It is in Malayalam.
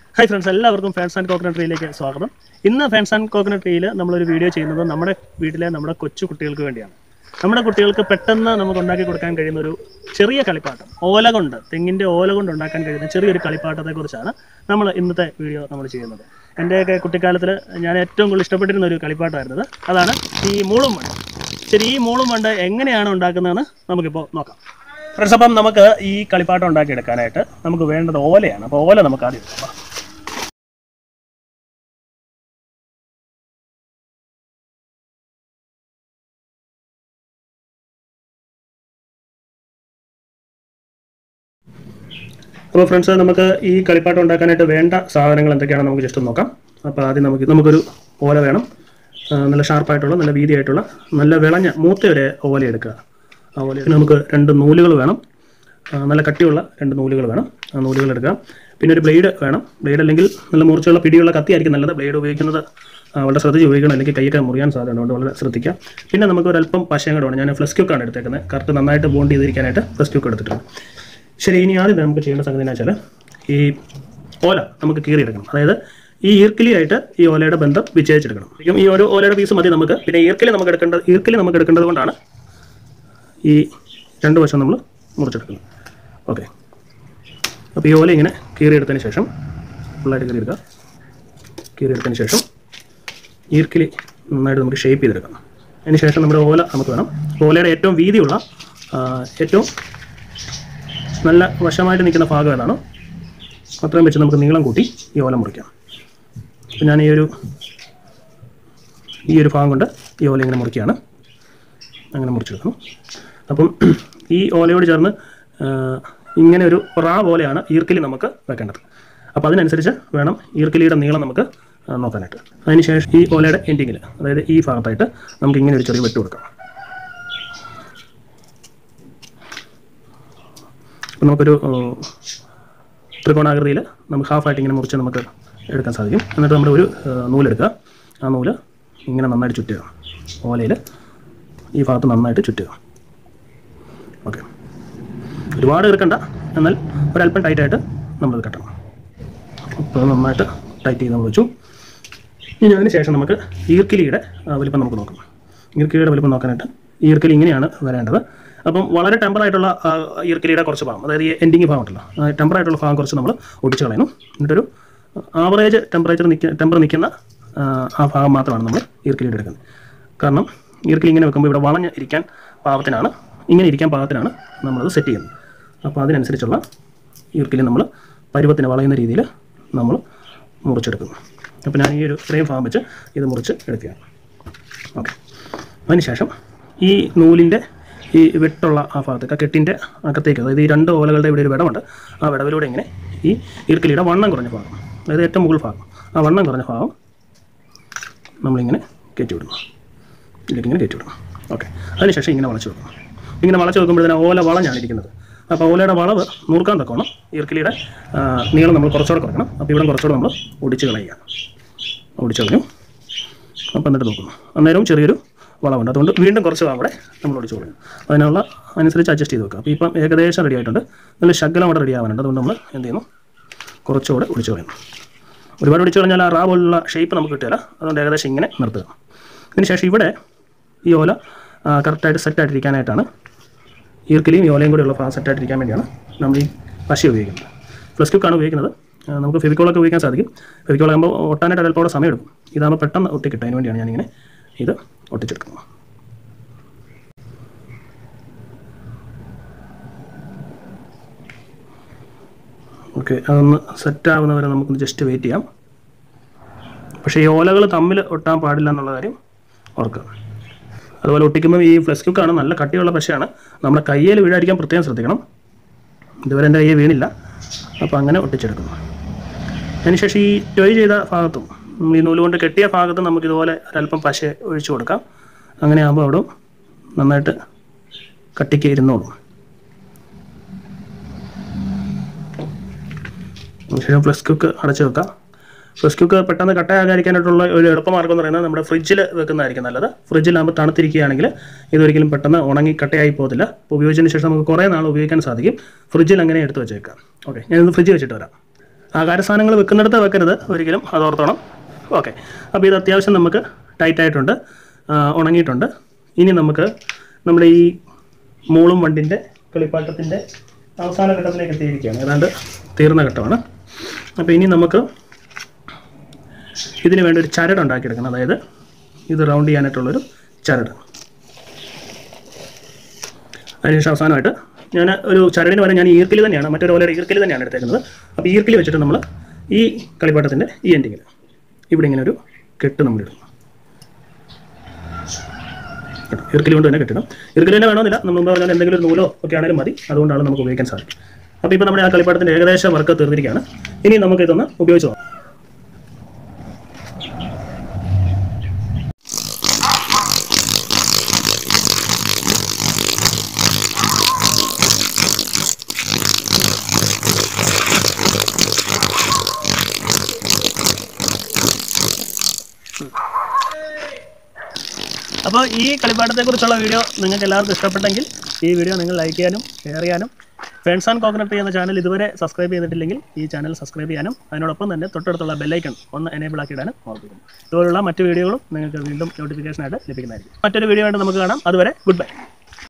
ഹായ് ഫ്രണ്ട്സ്, എല്ലാവർക്കും ഫാൻസ് ആൻഡ് കോക്കനട്ട് ട്രീയിലേക്ക് സ്വാഗതം. ഇന്ന് ഫാൻസ് ആൻഡ് കോക്കനട്ട് ട്രീയിൽ നമ്മളൊരു വീഡിയോ ചെയ്യുന്നത് നമ്മുടെ വീട്ടിലെ നമ്മുടെ കൊച്ചു കുട്ടികൾക്ക് വേണ്ടിയാണ്. നമ്മുടെ കുട്ടികൾക്ക് പെട്ടെന്ന് നമുക്ക് ഉണ്ടാക്കി കൊടുക്കാൻ കഴിയുന്ന ഒരു ചെറിയ കളിപ്പാട്ടം, ഓല കൊണ്ട്, തെങ്ങിൻ്റെ ഓല കൊണ്ട് ഉണ്ടാക്കാൻ കഴിയുന്ന ചെറിയൊരു കളിപ്പാട്ടത്തെക്കുറിച്ചാണ് നമ്മൾ ഇന്നത്തെ വീഡിയോ നമ്മൾ ചെയ്യുന്നത്. എൻ്റെയൊക്കെ കുട്ടിക്കാലത്തിൽ ഞാൻ ഏറ്റവും കൂടുതൽ ഇഷ്ടപ്പെട്ടിരുന്ന ഒരു കളിപ്പാട്ടമായിരുന്നത് അതാണ് ഈ മൂളും വണ്ട്. ശരി, ഈ മൂളും വണ്ട് എങ്ങനെയാണ് ഉണ്ടാക്കുന്നതെന്ന് നമുക്കിപ്പോൾ നോക്കാം. ഫ്രണ്ട്സ്, അപ്പം നമുക്ക് ഈ കളിപ്പാട്ടം ഉണ്ടാക്കിയെടുക്കാനായിട്ട് നമുക്ക് വേണ്ടത് ഓലയാണ്. അപ്പോൾ ഓല നമുക്ക് ആദ്യം എടുക്കാം. അപ്പോൾ ഫ്രണ്ട്സ്, നമുക്ക് ഈ കളിപ്പാട്ടം ഉണ്ടാക്കാനായിട്ട് വേണ്ട സാധനങ്ങൾ എന്തൊക്കെയാണെന്ന് നമുക്ക് ജസ്റ്റ് നോക്കാം. അപ്പോൾ ആദ്യം നമുക്കൊരു ഓല വേണം. നല്ല ഷാർപ്പായിട്ടുള്ള, നല്ല വീതിയായിട്ടുള്ള, നല്ല വിളഞ്ഞ മൂത്ത ഒരു ഓല എടുക്കുക. ആ ഓല നമുക്ക് 2 നൂലുകൾ വേണം. നല്ല കട്ടിയുള്ള 2 നൂലുകൾ വേണം. ആ നൂലുകൾ എടുക്കുക. പിന്നെ ഒരു ബ്ലേഡ് വേണം. ബ്ലേഡ് അല്ലെങ്കിൽ നല്ല മൂർച്ചയുള്ള പിടിയുള്ള കത്തിയായിരിക്കും നല്ലത്. ബ്ലേഡ് ഉപയോഗിക്കുന്നത് വളരെ ശ്രദ്ധിച്ച് ഉപയോഗിക്കണം, അല്ലെങ്കിൽ കൈയൊക്കെ മുറിയാൻ സാധ്യതയുണ്ട്. വളരെ ശ്രദ്ധിക്കുക. പിന്നെ നമുക്ക് ഒരല്പം പശയും കൂടെ വേണം. ഞാൻ ഫ്ലഷ് ക്യൂക്കാണ് എടുത്തേക്കുന്നത്. കറക്റ്റ് നന്നായിട്ട് ബോണ്ട് ചെയ്തിരിക്കാനായിട്ട് ഫ്ലഷ് ക്യൂക്ക് എടുത്തിട്ടുണ്ട്. ശരി, ഇനി ആദ്യം നമുക്ക് ചെയ്യേണ്ട സംഗതി എന്ന് വെച്ചാൽ ഈ ഓല നമുക്ക് കീറിയെടുക്കണം. അതായത് ഈ ഈർക്കിലിയായിട്ട് ഈ ഓലയുടെ ബന്ധം വിച്ഛേദിച്ചെടുക്കണം. ഈ ഒരു ഓലയുടെ പീസ് മതി നമുക്ക്. പിന്നെ ഈർക്കിലി നമുക്ക് എടുക്കേണ്ടത് കൊണ്ടാണ് ഈ 2 വശം നമ്മൾ മുറിച്ചെടുക്കുന്നത്. ഓക്കെ, അപ്പോൾ ഈ ഓല ഇങ്ങനെ കീറിയെടുത്തതിന് ശേഷം ഫുള്ളായിട്ട് കീറിയെടുത്തതിന് ശേഷം ഈർക്കിലി നന്നായിട്ട് നമുക്ക് ഷേപ്പ് ചെയ്തെടുക്കാം. അതിന് ശേഷം നമ്മുടെ ഓല നമുക്ക് വേണം. ഓലയുടെ ഏറ്റവും വീതിയുള്ള, ഏറ്റവും നല്ല വശമായിട്ട് നിൽക്കുന്ന ഭാഗം ഏതാണോ അത്രയും വെച്ച് നമുക്ക് നീളം കൂട്ടി ഈ ഓല മുറിക്കാം. അപ്പം ഞാൻ ഈ ഒരു ഭാഗം കൊണ്ട് ഈ ഓല ഇങ്ങനെ മുറിക്കുകയാണ്. അങ്ങനെ മുറിച്ചെടുക്കണം. അപ്പം ഈ ഓലയോട് ചേർന്ന് ഇങ്ങനെ ഒരു റാ പോലെയാണ് ഈർക്കിലി നമുക്ക് വെക്കേണ്ടത്. അപ്പോൾ അതിനനുസരിച്ച് വേണം ഈർക്കിലിയുടെ നീളം നമുക്ക് നോക്കാനായിട്ട്. അതിനുശേഷം ഈ ഓലയുടെ എൻഡിങ്ങിൽ, അതായത് ഈ ഭാഗത്തായിട്ട് നമുക്ക് ഇങ്ങനെ ഒരു ചെറിയ വെട്ട് കൊടുക്കാം. അപ്പോൾ നമുക്കൊരു ത്രികോണാകൃതിയിൽ നമുക്ക് ഹാഫായിട്ട് ഇങ്ങനെ മുറിച്ച് നമുക്ക് എടുക്കാൻ സാധിക്കും. എന്നിട്ട് നമ്മൾ ഒരു നൂലെടുക്കുക. ആ നൂല് ഇങ്ങനെ നന്നായിട്ട് ചുറ്റുക. ഓലയിൽ ഈ ഭാഗത്ത് നന്നായിട്ട് ചുറ്റുക. ഓക്കെ, ഒരുപാട് ഇറുക്കണ്ട, എന്നാൽ ഒരല്പം ടൈറ്റായിട്ട് നമ്മളത് കെട്ടണം. അപ്പോൾ നന്നായിട്ട് ടൈറ്റ് ചെയ്ത് നമ്മൾ വെച്ചു. ഇനി അതിന് ശേഷം നമുക്ക് ഈർക്കിലിയുടെ വലിപ്പം നമുക്ക് നോക്കാം. ഈർക്കിലിയുടെ വലിപ്പം നോക്കാനായിട്ട് ഈർക്കിലി ഇങ്ങനെയാണ് വരേണ്ടത്. അപ്പം വളരെ ടെമ്പറായിട്ടുള്ള ഈർക്കിലിയുടെ കുറച്ച് ഭാഗം, അതായത് ഈ എൻഡിങ് ഭാഗം ഉണ്ടല്ലോ, ടെമ്പറായിട്ടുള്ള ഭാഗം കുറച്ച് നമ്മൾ ഒടിച്ച് കളയുന്നു. എന്നിട്ടൊരു ആവറേജ് ടെമ്പർ നിൽക്കുന്ന ആ ഭാഗം മാത്രമാണ് നമ്മൾ ഈർക്കിലിയുടെ എടുക്കുന്നത്. കാരണം ഈർക്കിലി ഇങ്ങനെ വെക്കുമ്പോൾ ഇവിടെ വളഞ്ഞ് ഇരിക്കാൻ പാകത്തിനാണ്, ഇങ്ങനെ ഇരിക്കാൻ പാകത്തിനാണ് നമ്മളത് സെറ്റ് ചെയ്യുന്നത്. അപ്പോൾ അതിനനുസരിച്ചുള്ള ഈർക്കിലി നമ്മൾ പരുവത്തിന് വളയുന്ന രീതിയിൽ നമ്മൾ മുറിച്ചെടുക്കുന്നു. അപ്പോൾ ഞാൻ ഈ ഒരു ഇത്രയും ഭാഗം വെച്ച് ഇത് മുറിച്ച് എടുക്കുകയാണ്. ഓക്കെ, അതിനുശേഷം ഈ നൂലിൻ്റെ ഈ വെട്ടുള്ള ആ ഭാഗത്തേക്ക്, ആ കെട്ടിൻ്റെ അകത്തേക്ക്, അതായത് ഈ 2 ഓലകളുടെ ഇവിടെ ഒരു വിടവുണ്ട്. ആ വിടവിലൂടെ ഇങ്ങനെ ഈ ഈർക്കിലിയുടെ വണ്ണം കുറഞ്ഞ ഭാഗം, അതായത് ഏറ്റവും മുകൾ ഭാഗം, ആ വണ്ണം കുറഞ്ഞ ഭാഗം നമ്മളിങ്ങനെ കയറ്റിവിടുന്നു. ഇതിലേക്കിങ്ങനെ കയറ്റിവിടുന്നു. ഓക്കെ, അതിനുശേഷം ഇങ്ങനെ വളച്ച് വെക്കണം. ഇങ്ങനെ വളച്ച് വെക്കുമ്പോഴത്തേന് ഓല വളഞ്ഞാണ് ഇരിക്കുന്നത്. അപ്പോൾ ഓലയുടെ വളവ് നൂർക്കാൻ തക്കോണം ഈർക്കിലിയുടെ നീളം നമ്മൾ കുറച്ചുകൂടെ കുറയ്ക്കണം. അപ്പോൾ ഇവിടെ കുറച്ചുകൂടെ നമ്മൾ ഒടിച്ച് കളയുകയാണ്. ഒടിച്ച് കളഞ്ഞു. അപ്പോൾ എന്നിട്ട് നോക്കുന്നു, അന്നേരവും ചെറിയൊരു വളവുണ്ട്. അതുകൊണ്ട് വീണ്ടും കുറച്ച് ഭാഗം കൂടെ നമ്മൾ ഒടിച്ച് കളയും. അനുസരിച്ച് അഡ്ജസ്റ്റ് ചെയ്ത് വെക്കുക. അപ്പോൾ ഇപ്പം ഏകദേശം റെഡി ആയിട്ടുണ്ട്. നല്ല ശകലം അവിടെ റെഡി ആവാനുണ്ട്. അതുകൊണ്ട് നമ്മൾ എന്ത് ചെയ്യുന്നു, കുറച്ചുകൂടെ ഒടിച്ച് കളയുന്നു. ഒരുപാട് ഒടിച്ച് കളഞ്ഞാൽ ആ റാ പോലുള്ള ഷേപ്പ് നമുക്ക് കിട്ടില്ല. അതുകൊണ്ട് ഏകദേശം ഇങ്ങനെ നിർത്തുക. അതിനുശേഷം ഇവിടെ ഈ ഓല കറക്റ്റായിട്ട് സെറ്റായിട്ടിരിക്കാനായിട്ടാണ്, ഈർക്കിലിയും ഈ ഓലയും കൂടെയുള്ള ഭാഗം സെറ്റായിട്ടിരിക്കാൻ വേണ്ടിയാണ് നമ്മൾ ഈ പശ ഉപയോഗിക്കുന്നത്. ഫ്ലഷ് ക്യൂക്കാണ് ഉപയോഗിക്കുന്നത്. നമുക്ക് ഫെവിക്കോളൊക്കെ ഉപയോഗിക്കാൻ സാധിക്കും. ഫെവിക്കോളാകുമ്പോൾ ഒട്ടാനായിട്ട് അല്പം സമയം എടുക്കും. ഇതാകുമ്പോൾ പെട്ടെന്ന് ഒട്ടിക്കിട്ടും. അതിന് വേണ്ടിയാണ് ഞാനിങ്ങനെ ഇത് ഒട്ടിച്ചെടുക്കുന്നത്. ഓക്കെ, അതൊന്ന് സെറ്റാവുന്നവരെ നമുക്കൊന്ന് ജസ്റ്റ് വെയിറ്റ് ചെയ്യാം. പക്ഷേ ഈ ഓലകൾ തമ്മിൽ ഒട്ടാൻ പാടില്ല എന്നുള്ള കാര്യം ഓർക്കുക. അതുപോലെ ഒട്ടിക്കുമ്പോൾ ഈ ഫ്ലഷ് ക്യൂക്കാണ്, നല്ല കട്ടിയുള്ള പശയാണ്. നമ്മുടെ കയ്യിൽ വീഴാതിരിക്കാൻ പ്രത്യേകം ശ്രദ്ധിക്കണം. ഇതുവരെ എൻ്റെ കയ്യിൽ വീണില്ല. അപ്പോൾ അങ്ങനെ ഒട്ടിച്ചെടുക്കുന്നു. അതിനുശേഷം ഈ ടോയ് ചെയ്ത ഭാഗത്തും ഈ നൂല് കൊണ്ട് കെട്ടിയ ഭാഗത്തും നമുക്കിതുപോലെ ഒരല്പം പശ ഒഴിച്ചു കൊടുക്കാം. അങ്ങനെ ആകുമ്പോൾ അവിടെ നന്നായിട്ട് കട്ടിക്ക് ഇരുന്നോളും. അതിനുശേഷം ഫ്ലഷ് ക്യൂക്ക് അടച്ചു വെക്കാം. ഫ്ലഷ് ക്യൂക്ക് പെട്ടെന്ന് കട്ടയാകാതിരിക്കാനായിട്ടുള്ള ഒരു എളുപ്പമാർഗ്ഗം എന്ന് പറയുന്നത് നമ്മുടെ ഫ്രിഡ്ജിൽ വെക്കുന്നതായിരിക്കും നല്ലത്. ഫ്രിഡ്ജിലാകുമ്പോൾ തണുത്തിരിക്കുകയാണെങ്കിൽ ഇതൊരിക്കലും പെട്ടെന്ന് ഉണങ്ങി കട്ടയായി പോകത്തില്ല. അപ്പോൾ ഉപയോഗിച്ചതിന് ശേഷം നമുക്ക് കുറേ നാൾ ഉപയോഗിക്കാൻ സാധിക്കും. ഫ്രിഡ്ജിൽ അങ്ങനെ എടുത്ത് വെച്ചേക്കാം. ഓക്കെ, ഞാനിന്ന് ഫ്രിഡ്ജിൽ വെച്ചിട്ട് വരാം. ആഹാര സാധനങ്ങൾ വെക്കുന്നിടത്ത് വെക്കരുത് ഒരിക്കലും, അത് ഓർത്തോണം. ഓക്കെ, അപ്പോൾ ഇത് അത്യാവശ്യം നമുക്ക് ടൈറ്റായിട്ടുണ്ട്, ഉണങ്ങിയിട്ടുണ്ട്. ഇനി നമുക്ക് നമ്മുടെ ഈ മൂളും വണ്ടിൻ്റെ കളിപ്പാട്ടത്തിൻ്റെ അവസാന ഘട്ടത്തിലേക്ക് എത്തിയിരിക്കുകയാണ്. ഏതാണ്ട് തീർന്ന ഘട്ടമാണ്. അപ്പോൾ ഇനി നമുക്ക് ഇതിന് വേണ്ടി ഒരു ചരട് ഉണ്ടാക്കിയെടുക്കണം. അതായത് ഇത് റൗണ്ട് ചെയ്യാനായിട്ടുള്ളൊരു ചരട്. അതിനുശേഷം അവസാനമായിട്ട് ഞാൻ ഒരു ചരടിന് പകരം ഞാൻ ഈർക്കിലി തന്നെയാണ്, മറ്റൊരു ഓലയുടെ ഈർക്കിലി തന്നെയാണ് എടുത്തേക്കുന്നത്. അപ്പോൾ ഈർക്കിലി വെച്ചിട്ട് നമ്മൾ ഈ കളിപ്പാട്ടത്തിൻ്റെ ഈ എൻഡിങ്ങിൽ ഇവിടെ ഇങ്ങനെ ഒരു കെട്ട് നമ്മളിടും. ഈർക്കിലി കൊണ്ട് തന്നെ കെട്ടിടും. ഈർക്കിലി തന്നെ വേണമെന്നില്ല, നമ്മൾ മുമ്പ് പറഞ്ഞാൽ എന്തെങ്കിലും ഒരു നൂലോ ഒക്കെ ആണെങ്കിലും മതി, അതുകൊണ്ടാണ് നമുക്ക് ഉപയോഗിക്കാൻ സാധിക്കും. അപ്പോൾ ഇപ്പോൾ നമ്മുടെ ആ കളിപ്പാട്ടത്തിൻ്റെ ഏകദേശം വർക്ക് തീർന്നിരിക്കുകയാണ്. ഇനി നമുക്ക് ഇതൊന്ന് ഉപയോഗിച്ച് നോക്കാം. അപ്പോൾ ഈ കളിപ്പാട്ടത്തെക്കുറിച്ചുള്ള വീഡിയോ നിങ്ങൾക്ക് എല്ലാവർക്കും ഇഷ്ടപ്പെട്ടെങ്കിൽ ഈ വീഡിയോ നിങ്ങൾ ലൈക്ക് ചെയ്യാനും ഷെയർ ചെയ്യാനും, ഫ്രണ്ട്സ് ആൻഡ് കോക്കനട്ട് എന്ന ചാനൽ ഇതുവരെ സബ്സ്ക്രൈബ് ചെയ്തിട്ടില്ലെങ്കിൽ ഈ ചാനൽ സബ്സ്ക്രൈബ് ചെയ്യാനും, അതിനോടൊപ്പം തന്നെ തൊട്ടടുത്തുള്ള ബെല്ലൈക്കൺ ഒന്ന് എനേബിൾ ആക്കിയിടാനും ഓർമ്മിക്കുന്നു. ഇതുപോലുള്ള മറ്റു വീഡിയോകളും നിങ്ങൾക്ക് വീണ്ടും നോട്ടിഫിക്കേഷനായിട്ട് ലഭിക്കുന്നതായിരിക്കും. മറ്റൊരു വീഡിയോ ആയിട്ട് നമുക്ക് കാണാം. അതുവരെ ഗുഡ് ബൈ.